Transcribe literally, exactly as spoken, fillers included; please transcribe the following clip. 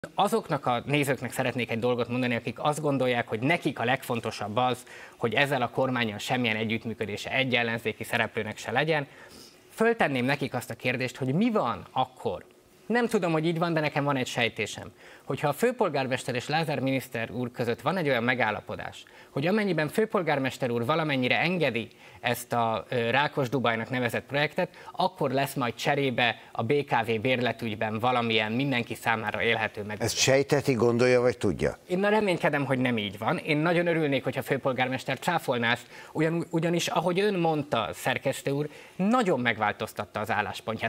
Azoknak a nézőknek szeretnék egy dolgot mondani, akik azt gondolják, hogy nekik a legfontosabb az, hogy ezzel a kormánnyal semmilyen együttműködése egy ellenzéki szereplőnek se legyen. Föltenném nekik azt a kérdést, hogy mi van akkor, nem tudom, hogy így van, de nekem van egy sejtésem, hogyha a főpolgármester és Lázár miniszter úr között van egy olyan megállapodás, hogy amennyiben főpolgármester úr valamennyire engedi ezt a Rákos-Dubajnak nevezett projektet, akkor lesz majd cserébe a bé ká vé bérletügyben valamilyen mindenki számára élhető megoldás. Ezt sejteti, gondolja, vagy tudja? Én reménykedem, hogy nem így van. Én nagyon örülnék, hogyha a főpolgármester cáfolná ezt, ugyan, ugyanis, ahogy ön mondta, szerkesztő úr, nagyon megváltoztatta az álláspontját.